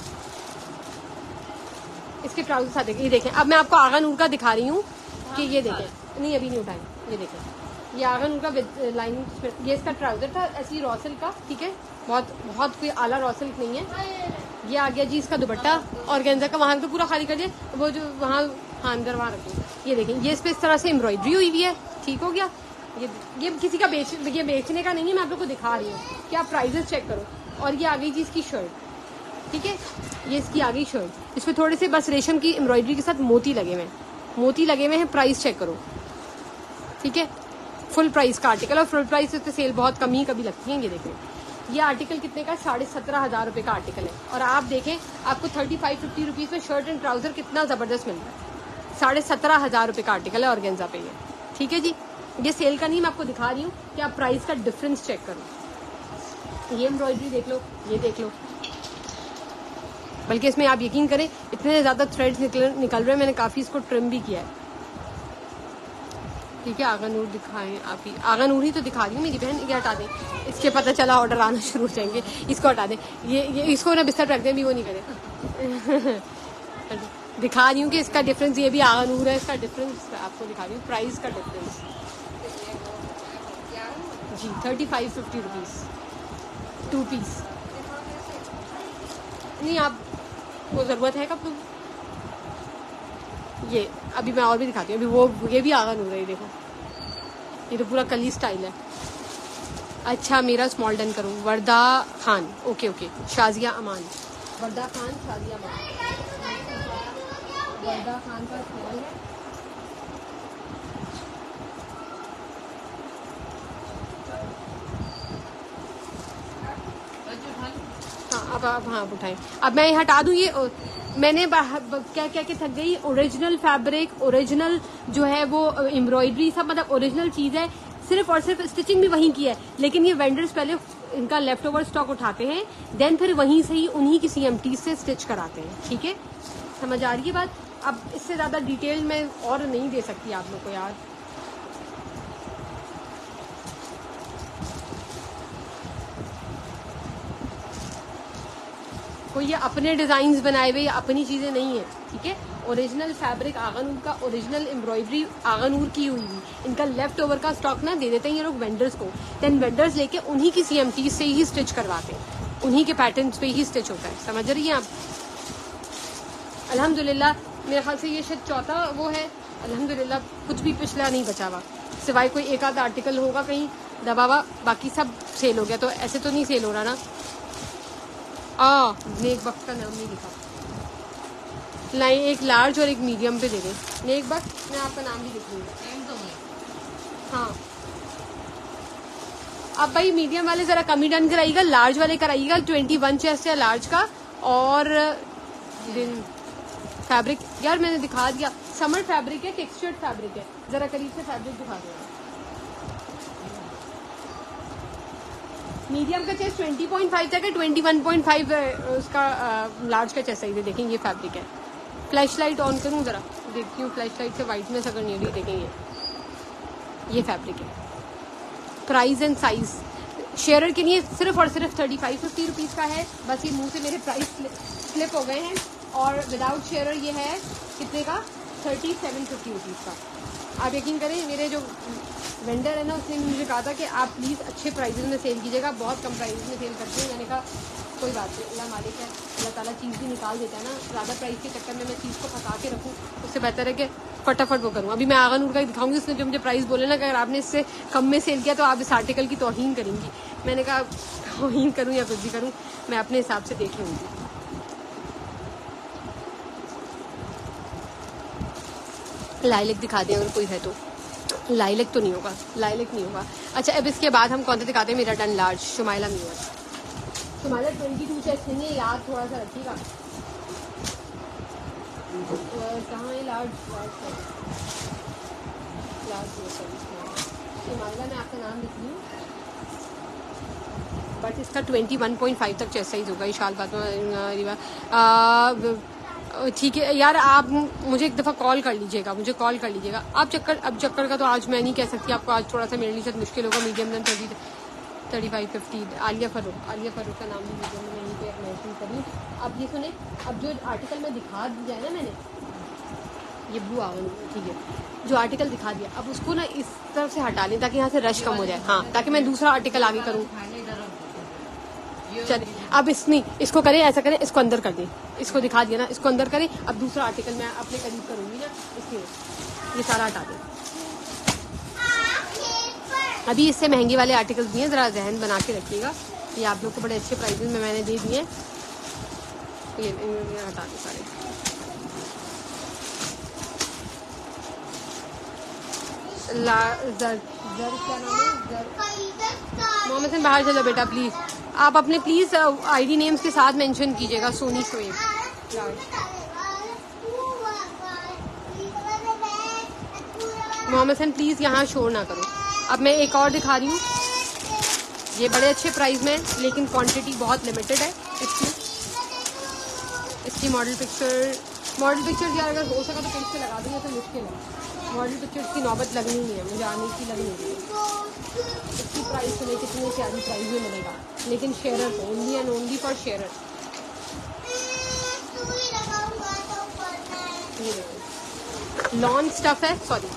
इसके ट्राउजर साथ देखें, ये देखें। अब मैं आपको आगा नूर का दिखा रही हूँ कि ये देखें, नहीं अभी नहीं उठाएं, ये देखें, ये आगा नूर का लाइनिंग, ये इसका ट्राउजर था ऐसी रॉसल का, ठीक है, बहुत कोई आला रॉसल नहीं है। ये आ गया जी इसका दुपट्टा ऑर्गेन्जा का, वहाँ तो पूरा खाली कर दिया, वो जो वहाँ अंदर वहाँ रखें। ये देखें, ये इस पर इस तरह से एम्ब्रॉयडरी हुई हुई है, ठीक हो गया। ये किसी का ये बेचने का नहीं है, मैं आप लोग को दिखा रही हूँ कि आप प्राइजेस चेक करो। और ये आ गई जी इसकी शर्ट, ठीक है, ये इसकी आ गई शर्ट, इसमें थोड़े से बस रेशम की एम्ब्रॉयडरी के साथ मोती लगे हुए हैं, प्राइस चेक करो, ठीक है। फुल प्राइस का आर्टिकल, और फुल प्राइस पे सेल बहुत कम ही कभी लगती है। ये देखें, ये आर्टिकल कितने का, 17,500 रुपये का आर्टिकल है। और आप देखें आपको 3550 रुपीज़ में शर्ट एंड ट्राउजर कितना ज़बरदस्त मिल रहा है। 17,500 रुपये का आर्टिकल है ऑर्गेन्जा पे, ये ठीक है जी। ये सेल का नहीं, मैं आपको दिखा रही हूँ कि आप प्राइस का डिफरेंस चेक करो। ये एम्ब्रॉयडरी देख लो, ये देख लो, बल्कि इसमें आप यकीन करें इतने ज़्यादा थ्रेड्स निकल रहे हैं, मैंने काफ़ी इसको ट्रिम भी किया है। ठीक है, आगा नूर दिखाएं आप ही, आगा नूर ही तो दिखा दी मेरी बहन, ये हटा दें, इसके पता चला ऑर्डर आना शुरू हो जाएंगे, इसको हटा दें, ये इसको ना बिस्तर रख दें भी, वो नहीं करे। दिखा रही हूँ कि इसका डिफरेंस, ये भी आगा नूर है, इसका डिफरेंस आपको दिखा रही हूँ, प्राइस का डिफरेंस जी 35-50 रुपीज़ 2 पीस। नहीं आपको ज़रूरत है कब, ये अभी मैं और भी दिखाती हूँ, अभी वो ये भी आगा नूर है, ये देखो, ये तो पूरा कली स्टाइल है। अच्छा मेरा स्मॉल डन करूँ, वर्दा खान, ओके ओके, शाजिया अमान, वर्दा खान, शाजिया अमान, वर्दा खान का स्मॉल है। हाँ अब हाँ उठाएं, अब मैं हटा दूँ ये, मैंने क्या क्या थक गई, ओरिजिनल फैब्रिक, ओरिजिनल जो है वो एम्ब्रॉयडरी, सब मतलब ओरिजिनल चीज़ है, सिर्फ और सिर्फ स्टिचिंग भी वहीं की है, लेकिन ये वेंडर्स पहले इनका लेफ्ट ओवर स्टॉक उठाते हैं, देन फिर वहीं से ही उन्हीं की CMT से स्टिच कराते हैं। ठीक है, समझ आ रही है बात। अब इससे ज़्यादा डिटेल में और नहीं दे सकती आप लोग को यार। कोई ये अपने डिज़ाइंस बनाए हुए या अपनी चीज़ें नहीं है। ठीक है, ओरिजिनल फैब्रिक आगा नूर का, ओरिजिनल एम्ब्रॉयडरी आगा नूर की हुई, इनका लेफ्ट ओवर का स्टॉक ना दे देते हैं ये लोग वेंडर्स को, देन वेंडर्स लेके उन्हीं की CMT से ही स्टिच करवाते हैं, उन्हीं के पैटर्न्स पे ही स्टिच होता है। समझ रही हैं आप। अल्हम्दुलिल्लाह मेरे ख्याल से ये शायद चौथा वो है, अल्हम्दुलिल्लाह कुछ भी पिछला नहीं बचा हुआ, सिवाय कोई एक आधा आर्टिकल होगा कहीं दबा हुआ, बाकी सब सेल हो गया। तो ऐसे तो नहीं सेल हो रहा ना। नेक बक्स का नाम नहीं लिखा, लाइन एक लार्ज और एक मीडियम पे दे दें। नेक बक्स मैं आपका नाम भी लिख दूँगी। हाँ अब भाई मीडियम वाले ज़रा कम ही डन कराइएगा, लार्ज वाले कराइएगा 21 चेस्ट है लार्ज का। और फैब्रिक यार मैंने दिखा दिया, समर फैब्रिक है, टेक्सचर्ड फैब्रिक है, ज़रा करीब से फैब्रिक दिखा दो। मीडियम का चेस्ट 20.5 तक है, 21.5 उसका लार्ज का चेस्ट है। देखेंगे ये फैब्रिक है। फ्लैश लाइट ऑन करूँ ज़रा, देखती हूँ फ्लैश लाइट से वाइटनेस अगर नहीं देखेंगे, ये फैब्रिक है। प्राइस एंड साइज शेयरर के लिए सिर्फ और सिर्फ 35-50 रुपीज़ का है। बस ये मुंह से मेरे प्राइस स्लिप हो गए हैं। और विदाउट शेयरर ये है कितने का, 37-50 रुपीज़ का। आप यकीन करें मेरे जो वेंडर है ना, उसने मुझे कहा था कि आप प्लीज़ अच्छे प्राइजेस में सेल कीजिएगा, बहुत कम प्राइस में सेल करते हैं। मैंने कहा कोई बात नहीं, अल्लाह मालिक है, अल्लाह ताला चीज़ भी निकाल देता है ना। ज़्यादा प्राइस के चक्कर में मैं चीज़ को फंसा के रखूँ, उससे बेहतर है कि फटाफट वो करूँ। अभी मैं आगा नूर का दिखाऊंगी, उसने जो मुझे प्राइस बोले ना कि अगर आपने इससे कम में सेल किया तो आप इस आर्टिकल की तौहीन करेंगी। मैंने कहा तौहीन करूँ या कुछ भी करूँ, मैं अपने हिसाब से देख लूँगी। लाइलक दिखा दें अगर कोई है तो। लाइलक तो नहीं होगा, लाइलक नहीं होगा। अच्छा अब इसके बाद हम कौन सा दिखाते हैं, मेरा टन लार्ज शुमाइला म्यूर। शुमाइला 22 चेस्ट नहीं है, याद थोड़ा सा रखिएगा। कहाँ है लार्ज? शुमाइला में आपका नाम लिख लूँ, बट इसका 21.5 तक चेस्ट साइज होगा। इशाल बात ठीक है यार, आप मुझे एक दफ़ा कॉल कर लीजिएगा, मुझे कॉल कर लीजिएगा आप। चक्कर का तो आज मैं नहीं कह सकती आपको, आज थोड़ा सा मेरे लिए शायद मुश्किल होगा। मीडियम में 35-50। आलिया फरूक का नाम भी मीडियम में यहीं पे मेंशन करूँ। अब ये सुने, अब जो आर्टिकल में दिखा दिया है ना मैंने, ये ब्लू आवन, ठीक है, जो आर्टिकल दिखा दिया, अब उसको ना इस तरफ से हटा लें ताकि यहाँ से रश कम हो जाए। हाँ, ताकि मैं दूसरा आर्टिकल आगे करूँ। चलिए अब इसको करें, ऐसा करें, इसको अंदर कर दें, इसको दिखा दिया ना, इसको अंदर करें। अब दूसरा आर्टिकल मैं अपने करीब करूँगी ना, इसलिए ये सारा हटा दें। अभी इससे महंगे वाले आर्टिकल्स भी हैं, ज़रा जहन बना के रखिएगा। ये आप लोग को बड़े अच्छे प्राइसेस में मैंने दे दिए हैं। ये हटा दें सारे। क्या नाम है? मोहम्मद हसन बाहर चलो बेटा प्लीज़। आप अपने प्लीज़ ID नेम्स के साथ मेंशन कीजिएगा। सोनी शोएब। मोहम्मद हसन प्लीज़ यहाँ शोर ना करो। अब मैं एक और दिखा रही हूँ, ये बड़े अच्छे प्राइस में, लेकिन क्वांटिटी बहुत लिमिटेड है इसकी मॉडल पिक्चर यार अगर हो सका तो फिर से लगा दूँगी, तो मुश्किल है। मॉडल पिक्चर्स की नौबत लगनी नहीं है, मुझे आने की लग नहीं रही। इसकी प्राइस सुनिए कितनी प्यारी प्राइस में मिलेगा, लेकिन शेयरर को only and only for sharer. ये देखो लॉन स्टफ है, सॉरी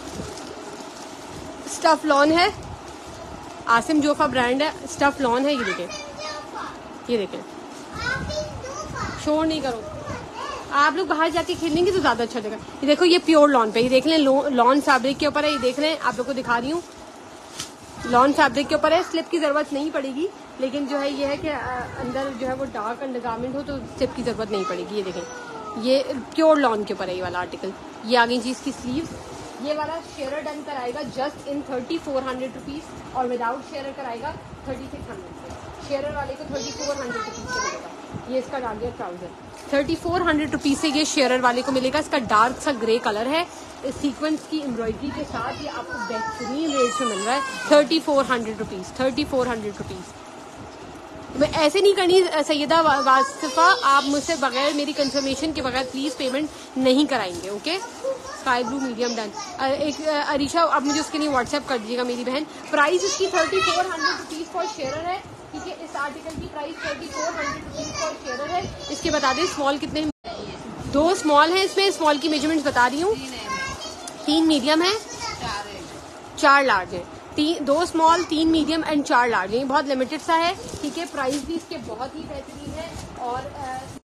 स्टफ लॉन है, आसिम जोफा ब्रांड है, स्टफ लॉन है। ये देखें शोर नहीं करो, आप लोग बाहर जाके खेलेंगे तो ज्यादा अच्छा लगेगा। ये देखो ये प्योर लॉन पे, ये देख लें लॉन फैब्रिक के ऊपर है, ये देख लें आप लोग को दिखा रही हूँ, लॉन फैब्रिक के ऊपर है। स्लिप की जरूरत नहीं पड़ेगी, लेकिन जो है ये है कि अंदर जो है वो डार्क अंडरगारमेंट हो तो स्लिप की जरूरत नहीं पड़ेगी। ये देखें ये प्योर लॉन के ऊपर है ये वाला आर्टिकल। ये आ गई जी इसकी स्लीव्स। ये वाला शेयर डन कराएगा जस्ट इन 3400 रुपीज और विदाउट शेयर कराएगा 3600। शेयर वाले को 3400 रुपीज से मिलेगा। ये इसका डाल दिया ट्राउजर 3400 रुपीज से ये शेयर वाले को मिलेगा। इसका डार्क सा ग्रे कलर है, सीक्वेंस की एम्ब्रॉयडरी के साथ ये आपको बेहतरीन रेट में मिल रहा है 3400 रुपीज। 3400 रुपीज मैं ऐसे नहीं करनी सैयदा वासिफा, आप मुझसे बगैर मेरी कंफर्मेशन के बगैर प्लीज पेमेंट नहीं कराएंगे। Okay sky blue medium done. एक अरीशा अब मुझे उसके लिए व्हाट्सएप कर दीजिएगा मेरी बहन। प्राइस इसकी 3400 रुपीज फॉर शेयर है, ठीक है। इस आर्टिकल की प्राइस 3400 रुपीज फॉर शेयर है। इसके बता दें स्मॉल कितने, 2 स्मॉल है इसमें, स्मॉल की मेजरमेंट बता रही हूँ, 3 मीडियम है, 4 लार्ज है। 2 स्मॉल, 3 मीडियम एंड 4 लार्ज है। बहुत लिमिटेड सा है, ठीक है। प्राइस भी इसके बहुत ही बेहतरीन है और